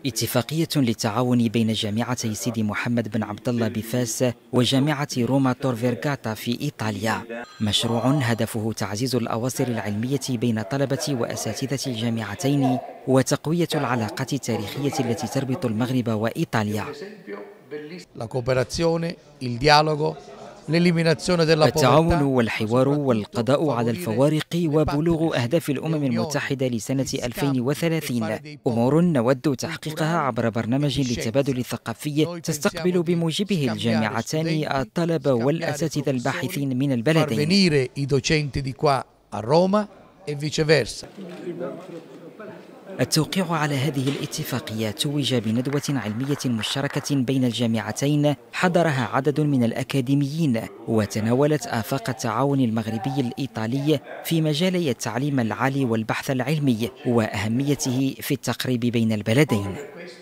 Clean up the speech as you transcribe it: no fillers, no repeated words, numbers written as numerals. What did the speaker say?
اتفاقية للتعاون بين جامعتي سيدي محمد بن عبد الله بفاس وجامعة روما تور فيرغاتا في إيطاليا، مشروع هدفه تعزيز الأواصر العلمية بين طلبة وأساتذة الجامعتين وتقوية العلاقات التاريخية التي تربط المغرب وإيطاليا. التعاون والحوار والقضاء على الفوارق وبلوغ أهداف الأمم المتحدة لسنة 2030 أمور نود تحقيقها عبر برنامج للتبادل الثقافي تستقبل بموجبه الجامعتان الطلبة والأساتذة الباحثين من البلدين. التوقيع على هذه الاتفاقية توج بندوة علمية مشتركة بين الجامعتين حضرها عدد من الأكاديميين، وتناولت آفاق التعاون المغربي الإيطالي في مجالي التعليم العالي والبحث العلمي وأهميته في التقريب بين البلدين.